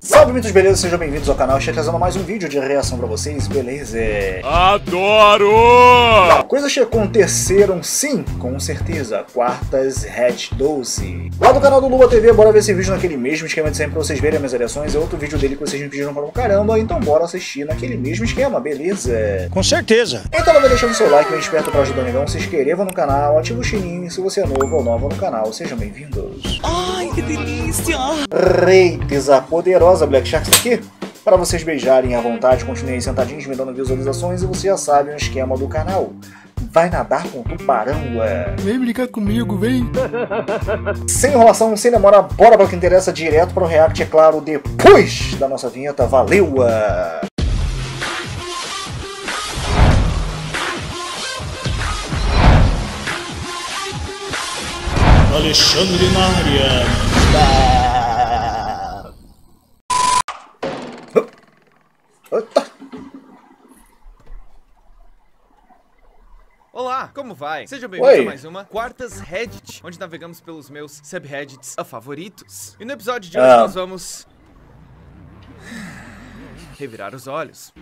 Salve, muitos beleza, sejam bem-vindos ao canal. Estou trazendo mais um vídeo de reação pra vocês, beleza? Adoro! Coisas que aconteceram, sim, com certeza. Quartas Red 12. Lá do canal do Luba TV, bora ver esse vídeo naquele mesmo esquema de sempre pra vocês verem as minhas reações. É outro vídeo dele que vocês me pediram para um caramba, então bora assistir naquele mesmo esquema, beleza? Com certeza! Então vai deixando seu like bem esperto pra ajudar o negão, se inscreva no canal, ativa o sininho, se você é novo ou nova no canal, sejam bem-vindos. Ai, que delícia! Reites, a poderosa Black Shark está aqui para vocês beijarem à vontade, continuem sentadinhos me dando visualizações e você já sabe o esquema do canal. Vai nadar com tubarão, Vem brincar comigo, vem! Sem enrolação, sem demora, bora para o que interessa, direto para o react, é claro, depois da nossa vinheta, valeu! Alexandre na área! Olá, como vai? Sejam bem-vindos a mais uma Quartas Reddit, onde navegamos pelos meus subreddits favoritos. E no episódio de hoje nós vamos revirar os olhos.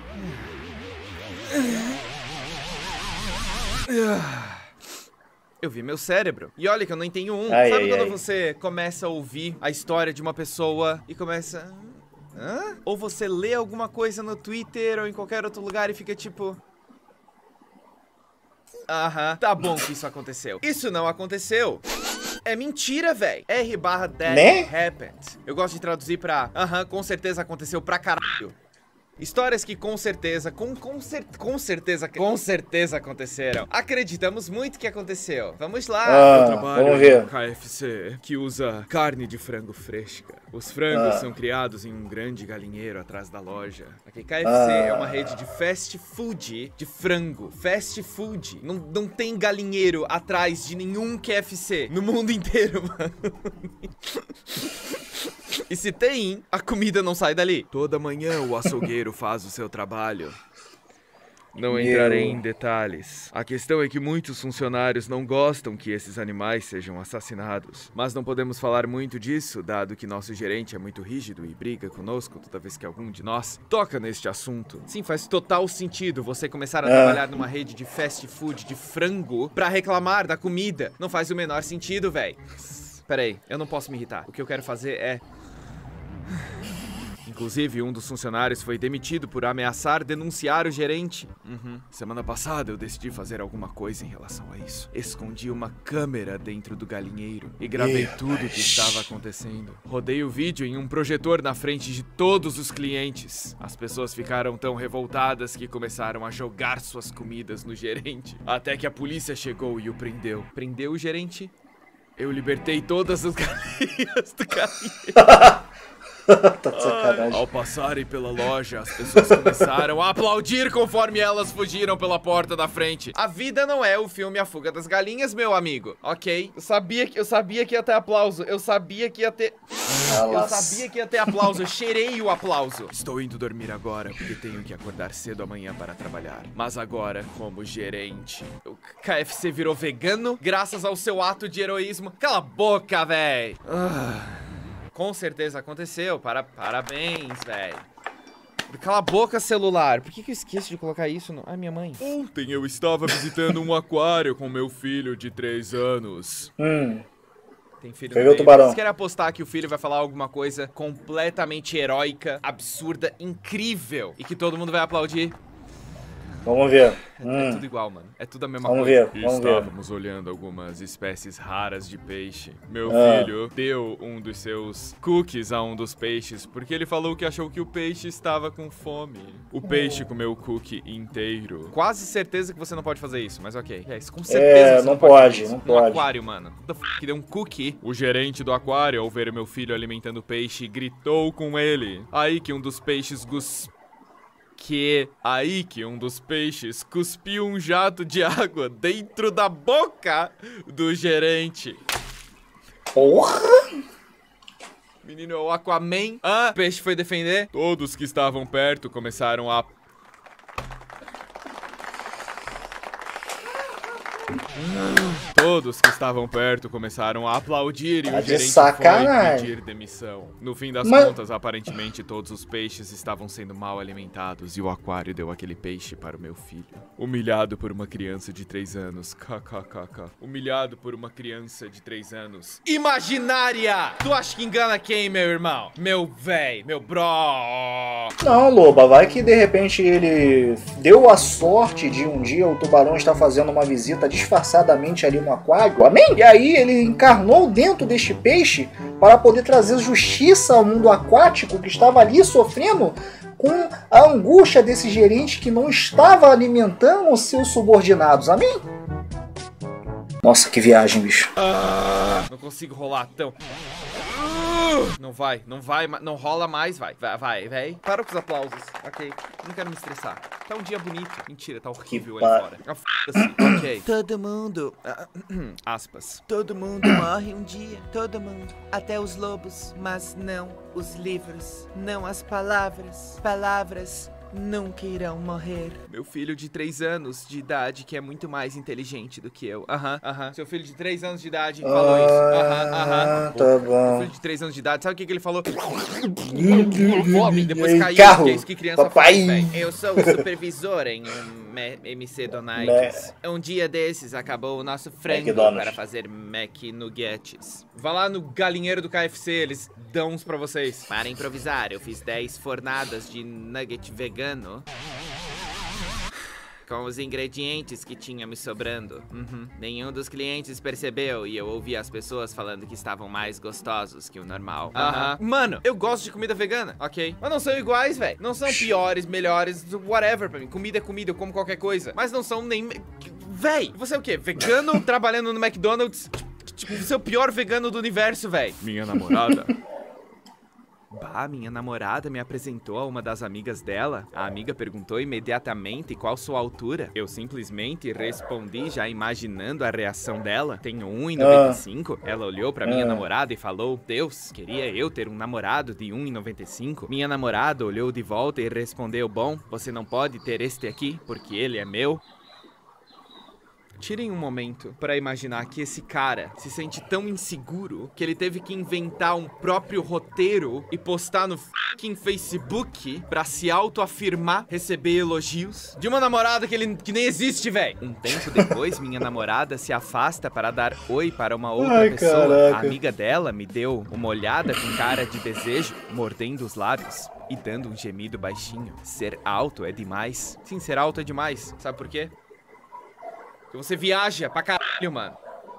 Eu vi meu cérebro. E olha que eu nem tenho um. Sabe quando você começa a ouvir a história de uma pessoa e começa... Hã? Ou você lê alguma coisa no Twitter ou em qualquer outro lugar e fica tipo... Aham, tá bom que isso aconteceu. Isso não aconteceu. É mentira, véi. R/that happened. Eu gosto de traduzir pra... com certeza aconteceu pra caralho. Histórias que com certeza aconteceram. Acreditamos muito que aconteceu. Vamos lá. Eu trabalho em KFC, que usa carne de frango fresca. Os frangos são criados em um grande galinheiro atrás da loja. Aqui, KFC é uma rede de fast food de frango. Fast food. Não tem galinheiro atrás de nenhum KFC no mundo inteiro, mano. E se tem, a comida não sai dali. Toda manhã o açougueiro faz o seu trabalho. Não entrarei em detalhes. A questão é que muitos funcionários não gostam que esses animais sejam assassinados. Mas não podemos falar muito disso, dado que nosso gerente é muito rígido e briga conosco toda vez que algum de nós toca neste assunto. Sim, faz total sentido você começar a trabalhar numa rede de fast food de frango pra reclamar da comida. Não faz o menor sentido, véi. Peraí, eu não posso me irritar. O que eu quero fazer é... Inclusive, um dos funcionários foi demitido por ameaçar denunciar o gerente. Semana passada eu decidi fazer alguma coisa em relação a isso. Escondi uma câmera dentro do galinheiro e gravei tudo o que estava acontecendo. Rodei o vídeo em um projetor na frente de todos os clientes. As pessoas ficaram tão revoltadas que começaram a jogar suas comidas no gerente. Até que a polícia chegou e o prendeu. Prendeu o gerente? Eu libertei todas as galinhas do galinheiro. Tá de sacanagem. Ao passarem pela loja, as pessoas começaram a aplaudir conforme elas fugiram pela porta da frente. A vida não é o filme A Fuga das Galinhas, meu amigo. Ok? Eu sabia que ia ter aplauso. Eu sabia que ia ter aplauso. Eu cheirei o aplauso. Estou indo dormir agora, porque tenho que acordar cedo amanhã para trabalhar. Mas agora, como gerente... O KFC virou vegano graças ao seu ato de heroísmo. Cala a boca, véi. Com certeza aconteceu. Parabéns, velho. Cala a boca, celular. Por que eu esqueço de colocar isso no... Ai, minha mãe. Ontem eu estava visitando um aquário com meu filho de 3 anos. Tem filho Pegou o tubarão. Vocês querem apostar que o filho vai falar alguma coisa completamente heróica, absurda, incrível e que todo mundo vai aplaudir? Vamos ver. É tudo igual, mano. É tudo a mesma Vamos coisa. ver, vamos Estávamos olhando algumas espécies raras de peixe. Meu filho deu um dos seus cookies a um dos peixes porque ele falou que achou que o peixe estava com fome. O peixe comeu o cookie inteiro. Quase certeza que você não pode fazer isso, mas ok. Isso com certeza você não pode, não no pode. aquário, mano. What the f*** que deu um cookie? O gerente do aquário, ao ver meu filho alimentando o peixe, gritou com ele. Aí que um dos peixes cuspiu um jato de água dentro da boca do gerente. Porra! Menino, é o Aquaman. O peixe foi defender. Todos que estavam perto começaram a... Todos que estavam perto começaram a aplaudir e Tá o de gerente sacanagem. foi pedir demissão. No fim das Mas- contas, aparentemente todos os peixes estavam sendo mal alimentados e o aquário deu aquele peixe para o meu filho. Humilhado por uma criança de 3 anos. KKKK. Humilhado por uma criança de 3 anos. Imaginária! Tu acha que engana quem, meu irmão? Meu véi, meu bro. Não, Loba, vai que de repente ele deu a sorte de um dia o tubarão estar fazendo uma visita disfarçadamente ali no aquário, amém? E aí ele encarnou dentro deste peixe para poder trazer justiça ao mundo aquático que estava ali sofrendo com a angústia desse gerente que não estava alimentando os seus subordinados, amém? Nossa, que viagem, bicho. Não consigo rolar tão... Não vai, não rola mais, vai, véi. Para com os aplausos, ok? Não quero me estressar. Tá um dia bonito. Mentira, tá horrível ali fora. Ah, foda-se, ok. Todo mundo, Aspas. todo mundo morre um dia, todo mundo, até os lobos, mas não os livros, não as palavras. Palavras nunca irão morrer. Meu filho de 3 anos de idade, que é muito mais inteligente do que eu. Seu filho de 3 anos de idade falou isso. Tá Meu bom. filho de 3 anos de idade, sabe o que ele falou? Fome, depois caiu, Carro. porque é isso que criança Papai. faz, velho. Eu sou o supervisor em um MC Donites. Um dia desses acabou o nosso frango McDonald's. para fazer McNuggets. Vá lá no galinheiro do KFC, eles dão uns pra vocês. Para improvisar, eu fiz 10 fornadas de nugget vegano com os ingredientes que tinha me sobrando. Nenhum dos clientes percebeu e eu ouvi as pessoas falando que estavam mais gostosos que o normal. Mano, eu gosto de comida vegana, ok? Mas não são iguais, velho. Não são piores, melhores, whatever pra mim. Comida é comida, eu como qualquer coisa. Mas não são nem... Véi, você é o quê? Vegano trabalhando no McDonald's? Tipo, você é o pior vegano do universo, véi. Minha namorada... Bah, minha namorada me apresentou a uma das amigas dela. A amiga perguntou imediatamente qual sua altura. Eu simplesmente respondi, já imaginando a reação dela. Tenho 1,95. Ela olhou pra minha namorada e falou: Deus, queria eu ter um namorado de 1,95. Minha namorada olhou de volta e respondeu: bom, você não pode ter este aqui, porque ele é meu. Tirem um momento pra imaginar que esse cara se sente tão inseguro que ele teve que inventar um próprio roteiro e postar no fucking Facebook pra se autoafirmar, receber elogios de uma namorada que nem existe, velho. Um tempo depois, minha namorada se afasta para dar oi para uma outra pessoa. caraca. A amiga dela me deu uma olhada com cara de desejo, mordendo os lábios e dando um gemido baixinho. Ser alto é demais. Sim, ser alto é demais. Sabe por quê? Porque você viaja pra caralho, mano.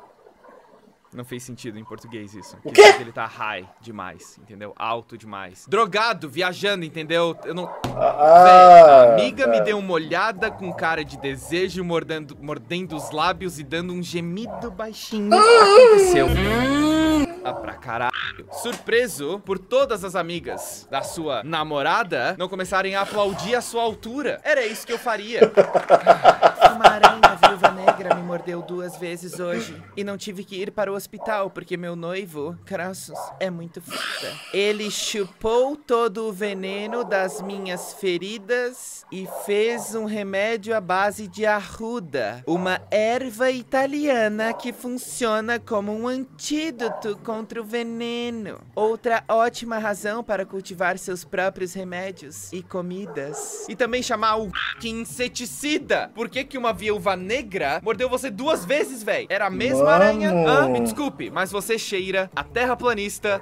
Não fez sentido em português isso. O quê? Ele tá high demais, entendeu? Alto demais. Drogado, viajando, entendeu? Eu não... Véi, a amiga me deu uma olhada com cara de desejo, mordendo os lábios e dando um gemido baixinho. Aconteceu. Ah, pra caralho. Surpreso por todas as amigas da sua namorada não começarem a aplaudir a sua altura. Era isso que eu faria. Uma aranha viúva negra me mordeu 2 vezes hoje e não tive que ir para o hospital porque meu noivo, Crassus, é muito foda. Ele chupou todo o veneno das minhas feridas e fez um remédio à base de arruda, uma erva italiana que funciona como um antídoto contra o veneno. Outra ótima razão para cultivar seus próprios remédios e comidas. E também chamar o inseticida. Por que uma viúva negra mordeu você 2 vezes, véi? Era a mesma Mano. aranha? Me desculpe, mas você cheira a terraplanista,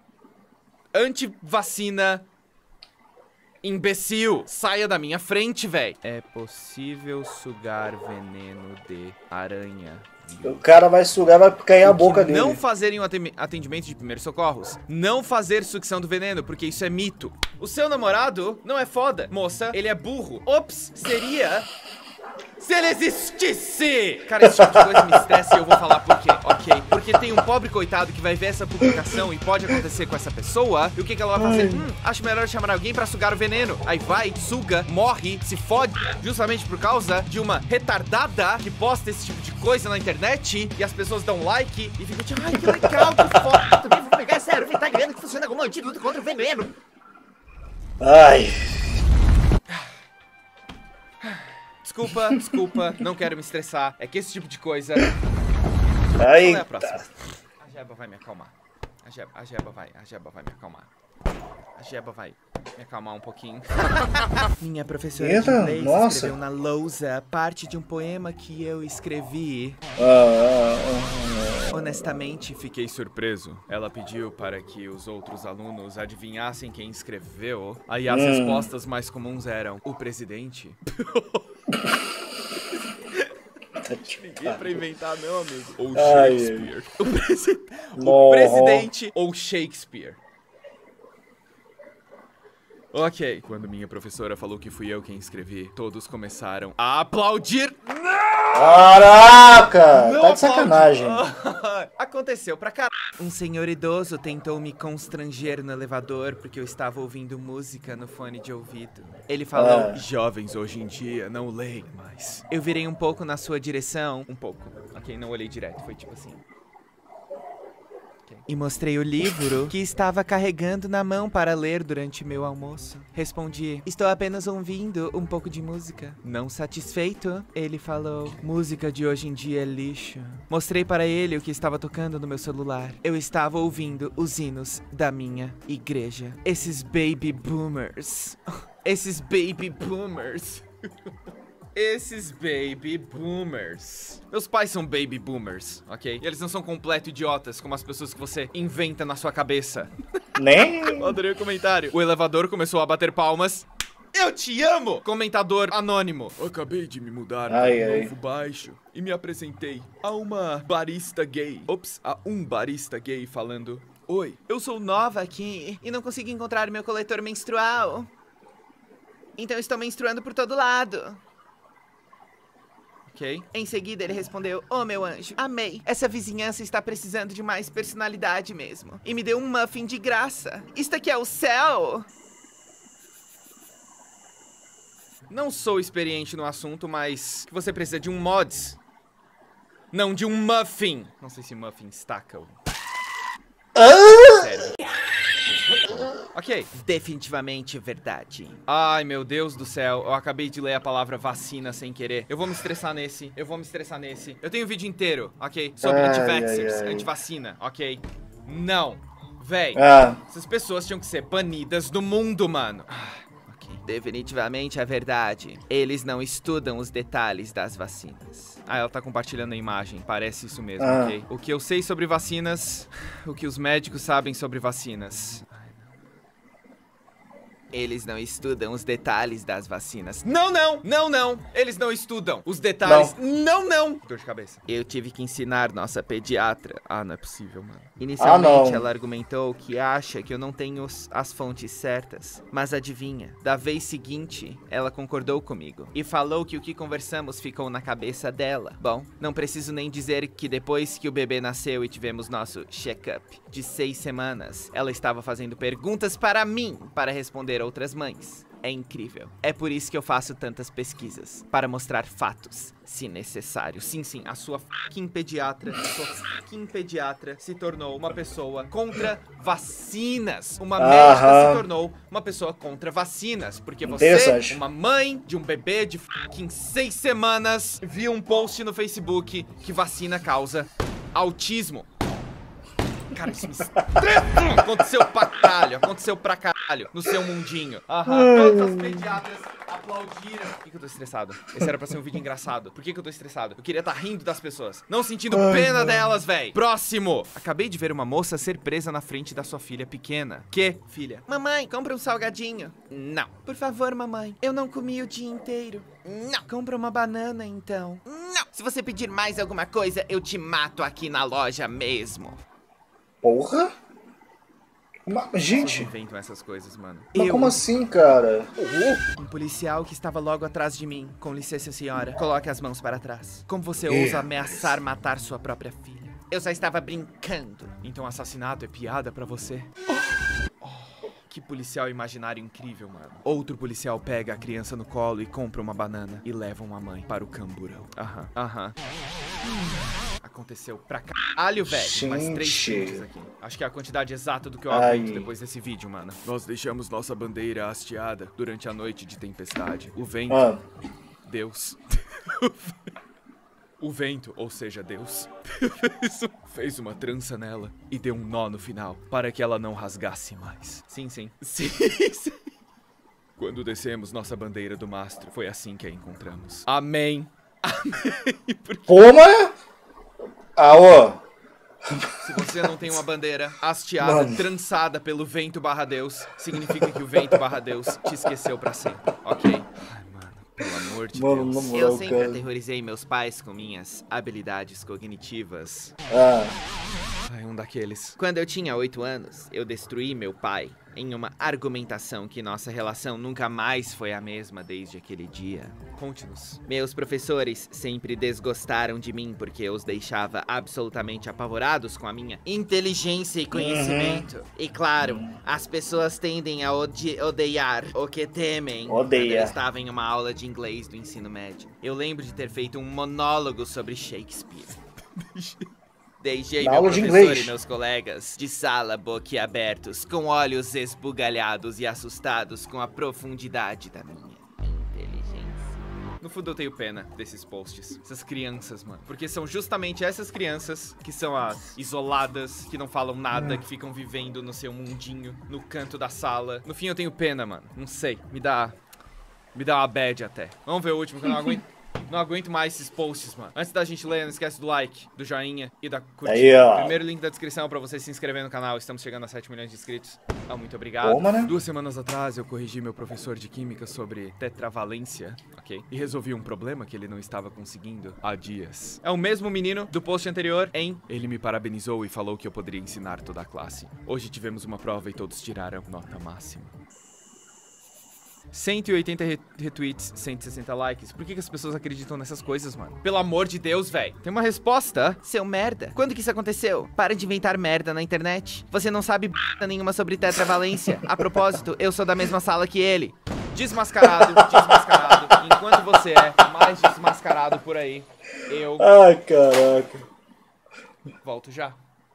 anti-vacina, imbecil. Saia da minha frente, véi. É possível sugar veneno de aranha. O cara vai sugar, vai cair a boca dele. Não fazerem um atendimento de primeiros socorros. Não fazer sucção do veneno, porque isso é mito. O seu namorado não é foda. Moça, ele é burro. Ops, seria... se ele existisse! Cara, esse tipo de coisa me estressa e eu vou falar por quê, ok? Porque tem um pobre coitado que vai ver essa publicação e pode acontecer com essa pessoa. E o que que ela vai fazer? Acho melhor chamar alguém pra sugar o veneno. Aí vai, suga, morre, se fode, justamente por causa de uma retardada que posta esse tipo de coisa na internet e as pessoas dão like e ficam tipo, ai, que legal, que foda. Também vou pegar sério, ele tá ganhando que funciona como antídoto contra o veneno. Ai. Desculpa, não quero me estressar. É que esse tipo de coisa Qual é a Eita. próxima? A Jeba vai me acalmar. A Jeba vai me acalmar. A Jeba vai me acalmar um pouquinho. Minha professora Eita, de inglês nossa. escreveu na lousa parte de um poema que eu escrevi. Honestamente, Fiquei surpreso. Ela pediu para que os outros alunos adivinhassem quem escreveu. Aí as respostas mais comuns eram: o presidente. Ninguém pra inventar, não, amigo. Ou Shakespeare. O presidente ou Shakespeare. Ok. Quando minha professora falou que fui eu quem escrevi, todos começaram a aplaudir. Caraca! Não Tá de sacanagem. Aconteceu pra caralho. um senhor idoso tentou me constranger no elevador porque eu estava ouvindo música no fone de ouvido. Ele falou: Jovens hoje em dia não leem mais. eu virei um pouco na sua direção Um pouco. Ok, não olhei direto. Foi tipo assim. e mostrei o livro que estava carregando na mão para ler durante meu almoço. Respondi: estou apenas ouvindo um pouco de música. Não satisfeito, ele falou: música de hoje em dia é lixo. Mostrei para ele o que estava tocando no meu celular. Eu estava ouvindo os hinos da minha igreja. Esses baby boomers. Esses baby boomers. Esses baby boomers. Meus pais são baby boomers, ok? E eles não são completo idiotas como as pessoas que você inventa na sua cabeça. Nem. Eu adorei o comentário. O elevador começou a bater palmas. Eu te amo! Comentador anônimo. Acabei de me mudar para um novo baixo e me apresentei a uma barista gay. Ops, a um barista gay falando: oi, Eu sou nova aqui e não consigo encontrar meu coletor menstrual. Então estou menstruando por todo lado. ok? Em seguida ele respondeu: oh meu anjo, amei. Essa vizinhança está precisando de mais personalidade mesmo. E me deu um muffin de graça. Isto aqui é o céu. Não sou experiente no assunto, mas que você precisa de um mods. Não de um muffin. Não sei se muffin estaca ou... Sério. Ok. Definitivamente verdade. Ai, meu Deus do céu. Eu acabei de ler a palavra vacina sem querer. Eu vou me estressar nesse. Eu tenho um vídeo inteiro, ok? Sobre anti-vaxxers, anti-vacina, ok? Não. Véi. Essas pessoas tinham que ser banidas do mundo, mano. Definitivamente é verdade. Eles não estudam os detalhes das vacinas. Ah, ela tá compartilhando a imagem. Parece isso mesmo, ok? O que eu sei sobre vacinas, o que os médicos sabem sobre vacinas. Eles não estudam os detalhes das vacinas. Não, não, não, não. Eles não estudam os detalhes. Não, não. Dor de cabeça. Eu tive que ensinar nossa pediatra. Ah, não é possível, mano. Inicialmente ela argumentou que acha que eu não tenho as fontes certas. Mas adivinha, da vez seguinte, ela concordou comigo. E falou que o que conversamos ficou na cabeça dela. Bom, não preciso nem dizer que depois que o bebê nasceu e tivemos nosso check-up de 6 semanas, ela estava fazendo perguntas para mim para responder outras mães. É incrível. É por isso que eu faço tantas pesquisas. Para mostrar fatos, se necessário. Sim, a sua fucking pediatra se tornou uma pessoa contra vacinas. Uma médica se tornou uma pessoa contra vacinas. Porque você, uma mãe de um bebê de fucking 6 semanas, viu um post no Facebook que vacina causa autismo. Cara, isso me estressa. Aconteceu pra caralho no seu mundinho. Todas as pediatras aplaudiram. Por que eu tô estressado? Esse era pra ser um vídeo engraçado. Por que eu tô estressado? Eu queria estar rindo das pessoas, não sentindo pena delas, véi. Próximo. Acabei de ver uma moça ser presa na frente da sua filha pequena. Que, filha? Mamãe, compra um salgadinho. Não. Por favor, mamãe. Eu não comi o dia inteiro. Não. Compra uma banana, então. Não. Se você pedir mais alguma coisa, eu te mato aqui na loja mesmo. Porra? Gente, Vocês inventam essas coisas, mano. mas como assim, cara? Um policial que estava logo atrás de mim. Com licença, senhora. Coloque as mãos para trás. Como você ousa ameaçar matar sua própria filha? Eu só estava brincando. Então assassinato é piada pra você? Que policial imaginário incrível, mano. Outro policial pega a criança no colo e compra uma banana e leva uma mãe para o camburão. Aconteceu pra caralho, velho. Mais 3 prints aqui. Acho que é a quantidade exata do que eu aguento depois desse vídeo, mano. Nós deixamos nossa bandeira hasteada durante a noite de tempestade. O vento... Deus... O vento, ou seja, Deus, fez uma trança nela e deu um nó no final, para que ela não rasgasse mais. Sim, sim. Sim, sim. Quando descemos nossa bandeira do mastro, foi assim que a encontramos. Amém. Amém. Porque... Pô, mano! Ah, ó. Se você não tem uma bandeira hasteada, trançada pelo vento barra Deus, significa que o vento barra Deus te esqueceu pra sempre, ok? Ai, mano, pelo amor de Deus. Eu sempre aterrorizei meus pais com minhas habilidades cognitivas. Ai, um daqueles. Quando eu tinha 8 anos, eu destruí meu pai em uma argumentação que nossa relação nunca mais foi a mesma desde aquele dia. Conte-nos. Meus professores sempre desgostaram de mim porque eu os deixava absolutamente apavorados com a minha inteligência e conhecimento. E claro, as pessoas tendem a odeiar o que temem. Quando eu estava em uma aula de inglês do ensino médio, eu lembro de ter feito um monólogo sobre Shakespeare. Deixei meu professor e meus colegas de sala boquiabertos, com olhos esbugalhados e assustados com a profundidade da minha inteligência. No fundo eu tenho pena desses posts, essas crianças, mano. Porque são justamente essas crianças que são as isoladas, que não falam nada, que ficam vivendo no seu mundinho, no canto da sala. No fim eu tenho pena, mano. Não sei, me dá uma bad até. Vamos ver o último que eu não aguento. Não aguento mais esses posts, mano. Antes da gente ler, não esquece do like, do joinha e da curtida. Aí, ó. Primeiro link da descrição pra você se inscrever no canal. Estamos chegando a 7 milhões de inscritos. Muito obrigado. Toma, né? 2 semanas atrás eu corrigi meu professor de química sobre tetravalência, ok? E resolvi um problema que ele não estava conseguindo há dias. É o mesmo menino do post anterior, hein? Ele me parabenizou e falou que eu poderia ensinar toda a classe. Hoje tivemos uma prova e todos tiraram nota máxima. 180 retweets, 160 likes. Por que as pessoas acreditam nessas coisas, mano? Pelo amor de Deus, velho. Tem uma resposta? Seu merda. Quando que isso aconteceu? Para de inventar merda na internet. Você não sabe nenhuma sobre tetravalência. A propósito, eu sou da mesma sala que ele. Desmascarado, desmascarado. Enquanto você é mais desmascarado por aí, eu... Ai, caraca. Volto já.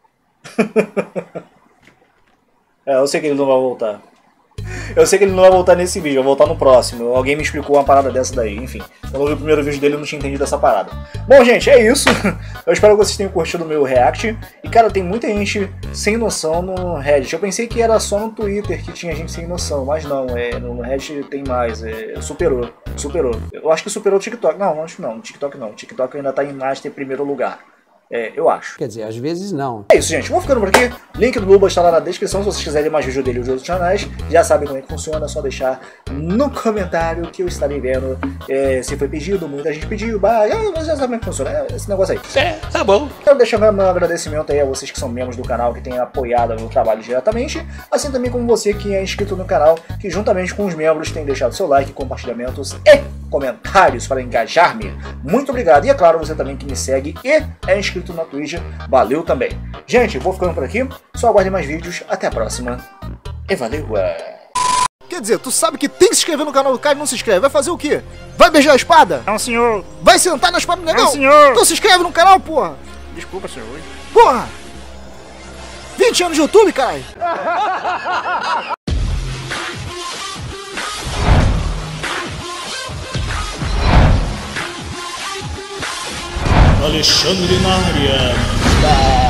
Eu sei que ele não vai voltar. Eu sei que ele não vai voltar nesse vídeo, vai voltar no próximo. Alguém me explicou uma parada dessa daí, enfim. Quando eu vi o primeiro vídeo dele eu não tinha entendido essa parada. Bom, gente, é isso. Eu espero que vocês tenham curtido o meu react. E, cara, tem muita gente sem noção no Reddit. Eu pensei que era só no Twitter que tinha gente sem noção, mas não, no Reddit tem mais. Superou. Eu acho que superou o TikTok. Não, acho que não. TikTok não. TikTok ainda tá em master em primeiro lugar. Eu acho. Quer dizer, às vezes não. É isso, gente. Vou ficando por aqui. Link do Luba está lá na descrição. Se vocês quiserem mais vídeo dele e de outros canais, já sabem como é que funciona. É só deixar no comentário que eu estarei vendo. Se foi pedido, muita gente pediu. Já sabem como é que funciona. Esse negócio aí. Tá bom. Quero deixar meu agradecimento aí a vocês que são membros do canal, que têm apoiado o meu trabalho diretamente. Assim também como você que é inscrito no canal, que juntamente com os membros tem deixado seu like, compartilhamentos e comentários para engajar-me. Muito obrigado. E é claro, você também que me segue e é inscrito na Twitch, valeu também. Gente, vou ficando por aqui, só aguardem mais vídeos, até a próxima, e valeu! Quer dizer, tu sabe que tem que se inscrever no canal do cara e não se inscreve, vai fazer o quê? Vai beijar a espada? Não, senhor. Vai sentar na espada do negão? Não, senhor. Então se inscreve no canal, porra! Desculpa, senhor. Porra! 20 anos de YouTube, caralho! Alexandre na área.